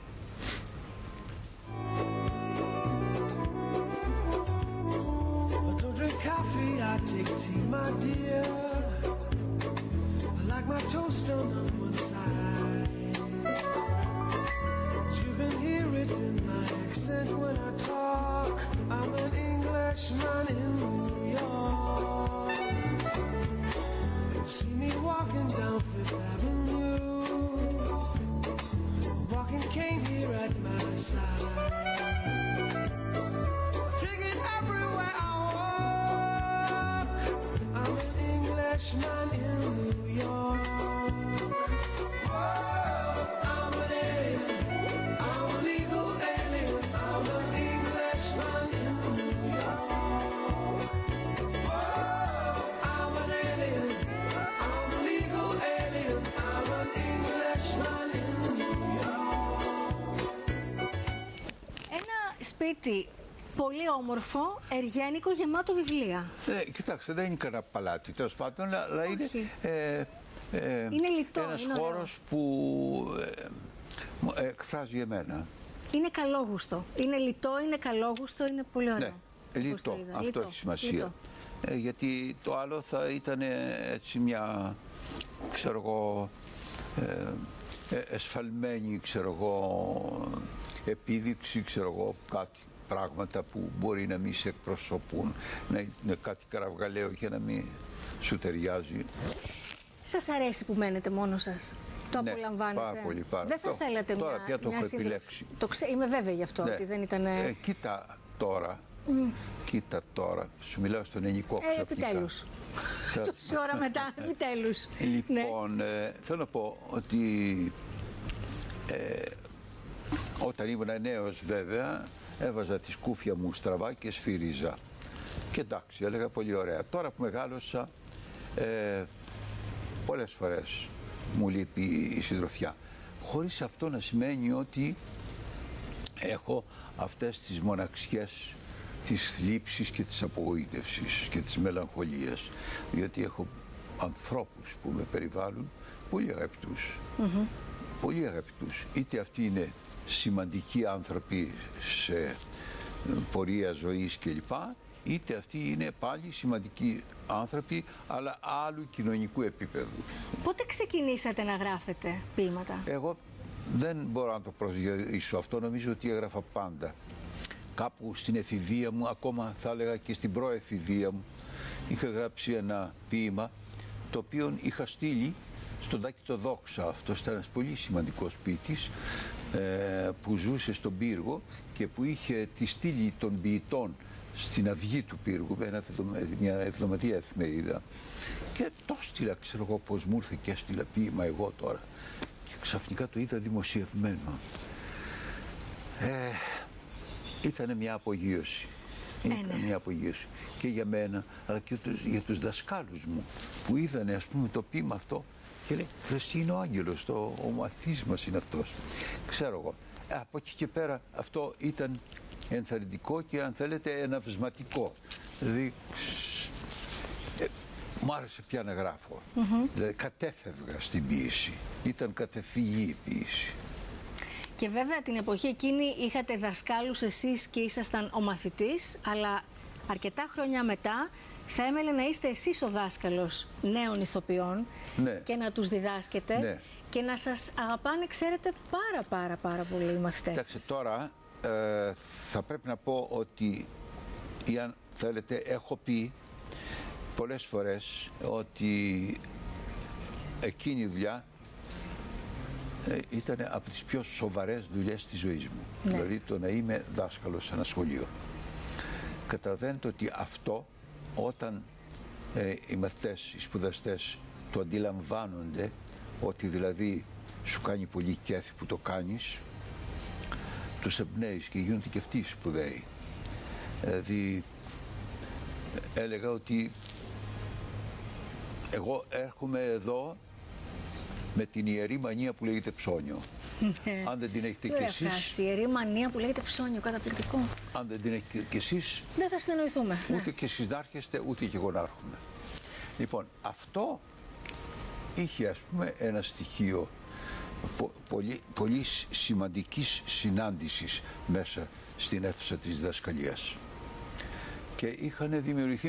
Speaker 12: I take tea, my dear. I like my toast on one side. You can hear it in my accent when I talk. I'm an Englishman in New York. You see me walking down Fifth Avenue, walking cane here at my side. Take it everywhere I walk. I'm an Englishman in New York. Whoa, I'm an alien. I'm a legal alien. I'm an Englishman in New York. Whoa, I'm an alien. I'm a legal alien. I'm an Englishman in New York.
Speaker 6: Ένα σπίτι Πολύ όμορφο, εργένικο, γεμάτο βιβλία.
Speaker 7: Κοιτάξτε, δεν είναι κανένα παλάτι, τέλος πάντων, αλλά είναι
Speaker 6: λιτό,
Speaker 7: ένας
Speaker 6: είναι
Speaker 7: χώρος που εκφράζει εμένα.
Speaker 6: Είναι καλόγουστο. Είναι λιτό, είναι καλόγουστο, είναι πολύ ωραίο.
Speaker 7: Ναι, λιτό. Αυτό έχει σημασία. Γιατί το άλλο θα ήταν έτσι μια, ξέρω εγώ, εσφαλμένη, ξέρω εγώ, επίδειξη, ξέρω εγώ, κάτι πράγματα που μπορεί να μην σε εκπροσωπούν, να είναι κάτι καραυγαλαίο και να μην σου ταιριάζει.
Speaker 6: Σας αρέσει που μένετε μόνος σας? Το απολαμβάνετε?
Speaker 7: Πάρα πολύ, πάρα.
Speaker 6: Δεν θα θέλατε
Speaker 7: τώρα πια το έχω επιλέξει.
Speaker 6: Είμαι βέβαιη γι' αυτό, ότι δεν ήταν...
Speaker 7: Κοίτα τώρα, κοίτα τώρα, σου μιλάω στον ελληνικό ξαφνικά.
Speaker 6: Επιτέλους. Τόση ώρα μετά, επιτέλους.
Speaker 7: Λοιπόν, θέλω να πω ότι όταν ήμουν νέος βέβαια, έβαζα τη σκούφια μου στραβά και σφύριζα. Και εντάξει, έλεγα πολύ ωραία. Τώρα που μεγάλωσα, πολλές φορές μου λείπει η συντροφιά. Χωρίς αυτό να σημαίνει ότι έχω αυτές τις μοναξιές της θλίψης και της απογοήτευσης και της μελαγχολίας. Διότι έχω ανθρώπους που με περιβάλλουν πολύ αγαπητούς. Πολύ αγαπητούς. Είτε αυτοί είναι σημαντικοί άνθρωποι σε πορεία ζωής κλπ. Είτε αυτοί είναι πάλι σημαντικοί άνθρωποι, αλλά άλλου κοινωνικού επίπεδου.
Speaker 6: Πότε ξεκινήσατε να γράφετε ποίηματα?
Speaker 7: Εγώ δεν μπορώ να το προσδιορίσω αυτό, νομίζω ότι έγραφα πάντα. Κάπου στην εφηβεία μου, ακόμα θα έλεγα και στην προεφηβεία μου, είχα γράψει ένα ποίημα, το οποίο είχα στείλει στον Τάκη το Δόξα. Αυτός ήταν ένας πολύ σημαντικός ποιητής που ζούσε στον Πύργο και που είχε τη στήλη των ποιητών στην αυγή του Πύργου, μια εβδομαδιαία εφημερίδα. Και το έστειλα, ξέρω εγώ πώς μου ήρθε και έστειλα ποίημα εγώ τώρα. Και ξαφνικά το είδα δημοσιευμένο. Ήταν μια απογείωση. Ήταν μια απογείωση και για μένα, αλλά και για τους δασκάλους μου που είδανε, ας πούμε, το ποίημα αυτό και λέει, «Βρες, είναι ο άγγελος, ο μαθής μας είναι αυτός». Ξέρω εγώ. Από εκεί και πέρα αυτό ήταν ενθαρρυντικό και, αν θέλετε, εναυσματικό. Δηλαδή, μου άρεσε πια να γράφω. Δηλαδή, κατέφευγα στην ποίηση. Ήταν κατεφυγή η ποίηση.
Speaker 6: Και βέβαια την εποχή εκείνη είχατε δασκάλους εσείς και ήσασταν ο μαθητής, αλλά αρκετά χρόνια μετά θα έμελε να είστε εσείς ο δάσκαλος νέων ηθοποιών και να τους διδάσκετε και να σας αγαπάνε, ξέρετε, πάρα πολύ οι μαθητές.
Speaker 7: Κοιτάξτε, τώρα θα πρέπει να πω ότι, ή αν θέλετε, έχω πει πολλές φορές ότι εκείνη η δουλειά ήταν από τις πιο σοβαρές δουλειές της ζωής μου. Δηλαδή το να είμαι δάσκαλος σε ένα σχολείο. Καταλαβαίνετε ότι αυτό, όταν οι μαθητές, οι σπουδαστές το αντιλαμβάνονται, ότι δηλαδή σου κάνει πολύ κέφι που το κάνεις, τους εμπνέεις και γίνονται και αυτοί σπουδαίοι. Δηλαδή έλεγα ότι εγώ έρχομαι εδώ με την ιερή μανία που λέγεται ψώνιο. Αν δεν την έχετε κι εσείς...
Speaker 6: Η ιερή μανία που λέγεται ψώνιο, καταπληκτικό.
Speaker 7: Αν δεν την έχετε κι εσείς...
Speaker 6: δεν θα συνεννοηθούμε.
Speaker 7: Ούτε και εσείς να έρχεστε, ούτε και εγώ να έρχομαι. Αυτό είχε, ας πούμε, ένα στοιχείο πολύ σημαντικής συνάντησης μέσα στην αίθουσα της διδασκαλίας. Και είχαν δημιουργηθεί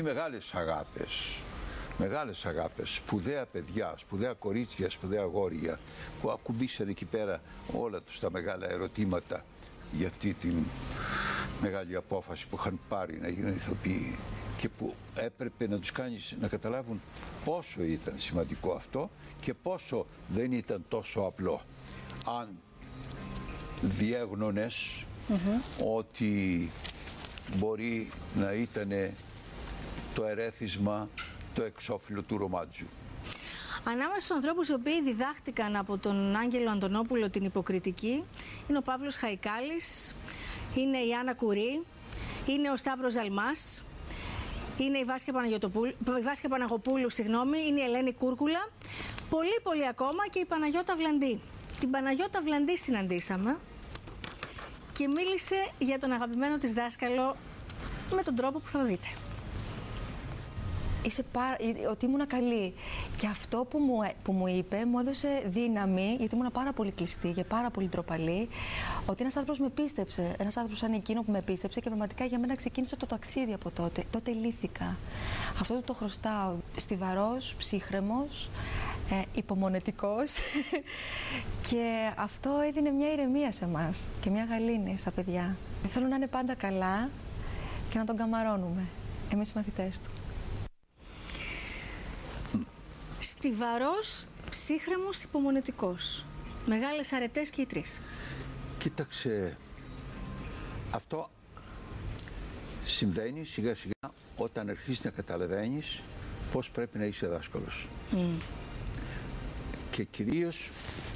Speaker 7: μεγάλες αγάπες, σπουδαία παιδιά, σπουδαία κορίτσια, σπουδαία αγόρια, που ακουμπήσαν εκεί πέρα όλα τους τα μεγάλα ερωτήματα για αυτή την μεγάλη απόφαση που είχαν πάρει να γίνουν ηθοποιοί και που έπρεπε να τους κάνεις να καταλάβουν πόσο ήταν σημαντικό αυτό και πόσο δεν ήταν τόσο απλό. Αν διέγνωνες ότι μπορεί να ήταν το ερέθισμα, το εξώφυλλο του ρομάτζου.
Speaker 6: Ανάμεσα στους ανθρώπους οι οποίοι διδάχτηκαν από τον Άγγελο Αντωνόπουλο την υποκριτική είναι ο Παύλος Χαϊκάλης, είναι η Άννα Κουρί, είναι ο Σταύρος Ζαλμάς, είναι η Βάσια Παναγοπούλου, είναι η Ελένη Κούρκουλα, πολύ ακόμα και η Παναγιώτα Βλαντή. Την Παναγιώτα Βλαντή συναντήσαμε και μίλησε για τον αγαπημένο της δάσκαλο με τον τρόπο που θα δείτε.
Speaker 13: Ότι ήμουν καλή. Και αυτό που μου είπε μου έδωσε δύναμη, γιατί ήμουν πάρα πολύ κλειστή και πάρα πολύ ντροπαλή, ότι ένας άνθρωπος με πίστεψε. Ένας άνθρωπος σαν εκείνο που με πίστεψε και πραγματικά για μένα ξεκίνησε το ταξίδι από τότε. Τότε λύθηκα. Αυτό το χρωστάω. Στιβαρός, ψύχρεμος, υπομονετικός και αυτό έδινε μια ηρεμία σε εμάς και μια γαλήνη στα παιδιά. Θέλω να είναι πάντα καλά και να τον καμαρώνουμε, εμείς οι μαθητές του.
Speaker 6: Στιβαρός, ψύχρεμος, υπομονετικός. Μεγάλες αρετές και οι τρεις.
Speaker 7: Κοίταξε, αυτό συμβαίνει σιγά σιγά όταν αρχίσεις να καταλαβαίνεις πώς πρέπει να είσαι δάσκαλος. Και κυρίως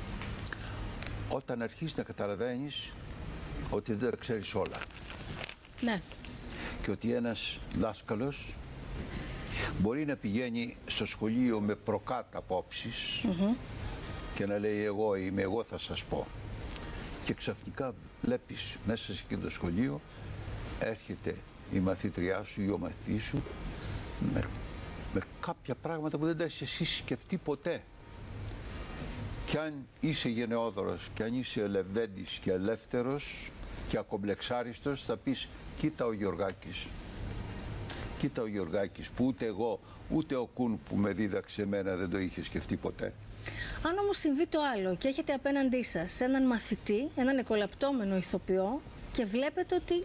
Speaker 7: όταν αρχίσεις να καταλαβαίνεις ότι δεν τα ξέρεις όλα.
Speaker 6: Ναι.
Speaker 7: Και ότι ένας δάσκαλος μπορεί να πηγαίνει στο σχολείο με προκάτ απόψεις και να λέει εγώ είμαι, εγώ θα σας πω. Και ξαφνικά βλέπεις μέσα σε εκείνο το σχολείο έρχεται η μαθήτριά σου ή ο μαθητής σου με κάποια πράγματα που δεν τα έχεις εσύ σκεφτεί ποτέ. Και αν είσαι γενναιόδωρος και αν είσαι ελευθέντης και ελεύθερος και ακομπλεξάριστος θα πεις κοίτα ο Γεωργάκης. Κοίτα ο Γεωργάκης που ούτε εγώ ούτε ο Κουν που με δίδαξε εμένα δεν το είχε σκεφτεί ποτέ.
Speaker 6: Αν όμως συμβεί το άλλο και έχετε απέναντί σας έναν μαθητή, έναν εκολαπτώμενο ηθοποιό και βλέπετε ότι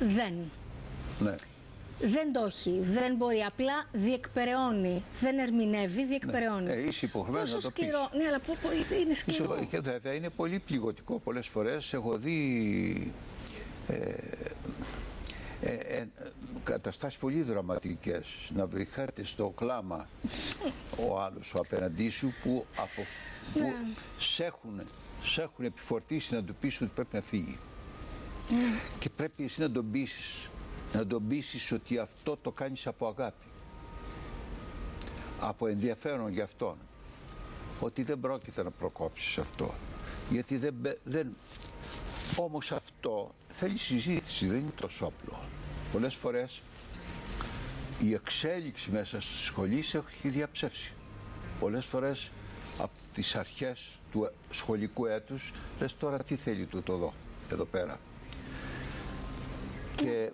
Speaker 6: δεν το έχει, δεν μπορεί, απλά διεκπεραιώνει, δεν ερμηνεύει, διεκπεραιώνει.
Speaker 7: Είσαι υποχρεωμένος να το πεις.
Speaker 6: Ναι, αλλά είναι σκληρό.
Speaker 7: Και βέβαια είναι πολύ πληγωτικό. Πολλές φορές έχω δει καταστάσεις πολύ δραματικές, να βρυχάται στο κλάμα ο άλλος ο απέναντί σου που σε έχουν επιφορτήσει να του πεις ότι πρέπει να φύγει. Και πρέπει εσύ να τον πείσεις ότι αυτό το κάνεις από αγάπη, από ενδιαφέρον για αυτόν, ότι δεν πρόκειται να προκόψεις αυτό, γιατί όμως αυτό θέλει συζήτηση, δεν είναι τόσο απλό. Πολλές φορές η εξέλιξη μέσα στη σχολή σε έχει διαψεύσει. Πολλές φορές από τις αρχές του σχολικού έτους λες τώρα τι θέλει τούτο εδώ πέρα. Και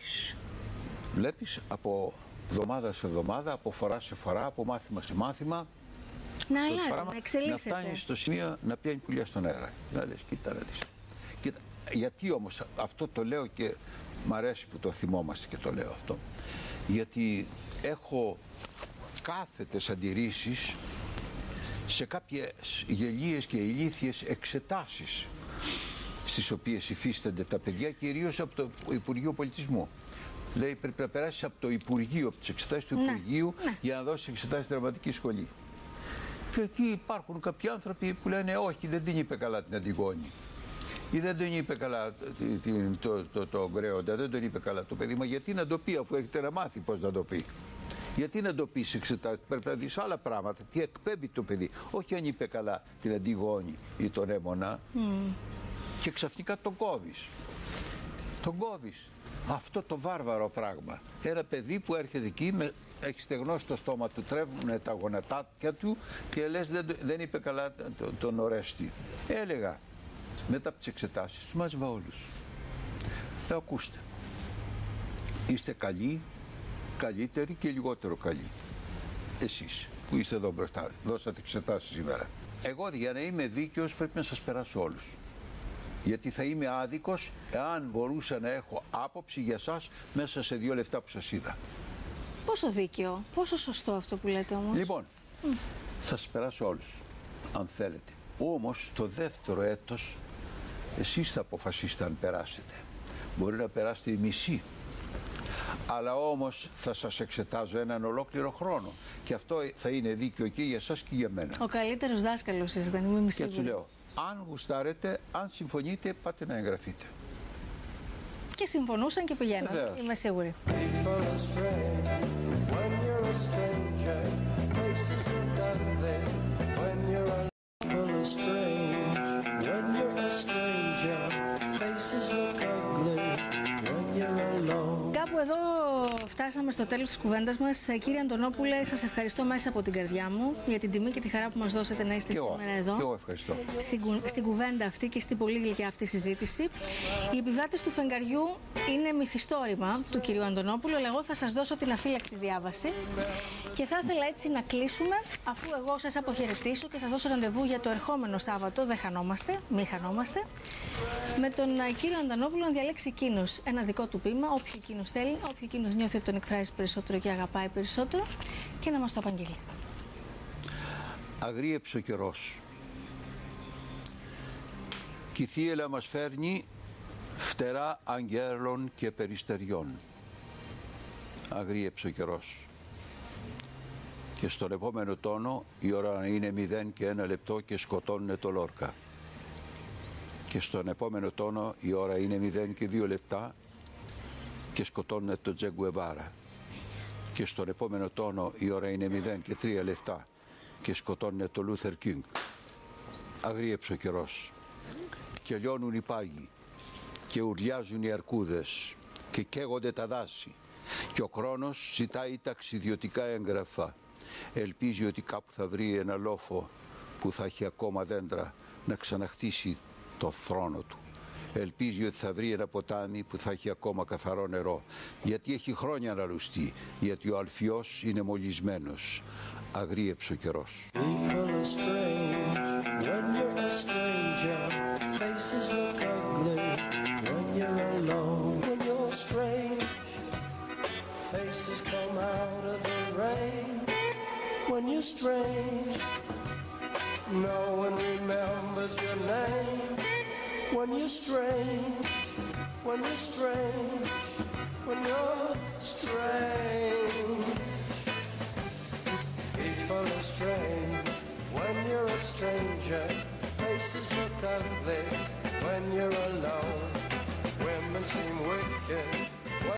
Speaker 7: βλέπεις από εβδομάδα σε εβδομάδα, από φορά σε φορά, από μάθημα σε μάθημα
Speaker 6: να αλλάζει, να εξελίσσεται.
Speaker 7: Να φτάνει στο σημείο να πιάνει πουλιά στον αέρα. Να λες κοίτα να δεις. Γιατί όμως αυτό το λέω και μ' αρέσει που το θυμόμαστε και το λέω αυτό. Γιατί έχω κάθετες αντιρρήσεις σε κάποιες γελίες και ηλίθιες εξετάσεις στις οποίες υφίστανται τα παιδιά, κυρίως από το Υπουργείο Πολιτισμού. Λέει πρέπει να περάσεις από το Υπουργείο, από τις εξετάσεις του Υπουργείου για να δώσεις εξετάσεις στη Δραματική Σχολή. Και εκεί υπάρχουν κάποιοι άνθρωποι που λένε όχι, δεν την είπε καλά την Αντιγόνη. Ή δεν τον είπε καλά το Γκρέοντα, δεν τον είπε καλά το παιδί. Μα γιατί να το πει αφού έχετε να μάθει πώς να το πει. Γιατί να το πει σε εξετάσεις, πρέπει να δεις άλλα πράγματα. Τι εκπέμπει το παιδί. Όχι αν είπε καλά την Αντιγόνη ή τον Έμονα. Και ξαφνικά τον κόβεις. Τον κόβεις. Αυτό το βάρβαρο πράγμα. Ένα παιδί που έρχεται εκεί, έχει στεγνώσει το στόμα του, τρέβουν τα γονατάκια του και λες δεν είπε καλά τον Ορέστη. Έλεγα. Μετά από τις εξετάσεις τους μάζευα όλους. Ακούστε, είστε καλοί, καλύτεροι και λιγότερο καλοί. Εσείς που είστε εδώ μπροστά, δώσατε εξετάσεις σήμερα. Εγώ για να είμαι δίκαιος πρέπει να σας περάσω όλους. Γιατί θα είμαι άδικος εάν μπορούσα να έχω άποψη για σας μέσα σε 2 λεπτά που σας είδα.
Speaker 6: Πόσο δίκαιο, πόσο σωστό αυτό που λέτε όμως.
Speaker 7: Λοιπόν, θα σας περάσω όλους, αν θέλετε. Όμως το δεύτερο έτος εσείς θα αποφασίσετε αν περάσετε. Μπορεί να περάσετε η μισή. Αλλά όμως θα σας εξετάζω έναν ολόκληρο χρόνο. Και αυτό θα είναι δίκαιο και για εσάς και για μένα.
Speaker 6: Ο καλύτερος δάσκαλος εσείς δεν είμαι σίγουρη.
Speaker 7: Και έτσι λέω, αν γουστάρετε, αν συμφωνείτε, πάτε να εγγραφείτε.
Speaker 6: Και συμφωνούσαν και πηγαίναν. Είμαι σίγουρη. Κάπου εδώ φτάσαμε στο τέλος της κουβέντας μας. Κύριε Αντωνόπουλε, σας ευχαριστώ μέσα από την καρδιά μου για την τιμή και τη χαρά που μας δώσατε να είστε σήμερα εδώ.
Speaker 7: Και εγώ ευχαριστώ.
Speaker 6: Στην κουβέντα αυτή και στην πολύ γλυκιά αυτή συζήτηση. Οι επιβάτες του φεγγαριού είναι μυθιστόρημα του κυρίου Αντωνόπουλου, αλλά εγώ θα σας δώσω την αφύλακτη διάβαση. Και θα ήθελα έτσι να κλείσουμε, αφού εγώ σας αποχαιρετήσω και σας δώσω ραντεβού για το ερχόμενο Σάββατο. Δεν χανόμαστε, μη χανόμαστε. Με τον κύριο Αντωνόπουλο να διαλέξει εκείνος ένα δικό του ποίημα, όποιο εκείνος θέλει, όποιο εκείνος νιώθει ότι τον εκφράζει περισσότερο και αγαπάει περισσότερο, και να μας το απαγγείλει.
Speaker 7: Αγρίεψε ο καιρός. Κι η θύελα μας φέρνει φτερά αγγέλων και περιστεριών. Αγρίεψε ο καιρός. Και στον επόμενο τόνο η ώρα είναι 0 και 1 λεπτό και σκοτώνουν το Λόρκα. Και στον επόμενο τόνο η ώρα είναι 0 και 2 λεπτά και σκοτώνουν το Τζε Γκουεβάρα. Και στον επόμενο τόνο η ώρα είναι 0 και 3 λεπτά και σκοτώνουν το Λούθερ Κίνγκ. Αγρίεψε ο καιρός. Και λιώνουν οι πάγοι και ουρλιάζουν οι αρκούδες και καίγονται τα δάση. Και ο χρόνος ζητάει ταξιδιωτικά έγγραφα. Ελπίζει ότι κάπου θα βρει ένα λόφο που θα έχει ακόμα δέντρα να ξαναχτίσει το θρόνο του. Ελπίζει ότι θα βρει ένα ποτάμι που θα έχει ακόμα καθαρό νερό. Γιατί έχει χρόνια να λουστεί. Γιατί ο αλφιός είναι μολυσμένος. Αγρίεψε ο καιρός.
Speaker 12: When you're strange, no one remembers your name. When you're strange, when you're strange, when you're strange. People are strange when you're a stranger. Faces look ugly when you're alone. Women seem wicked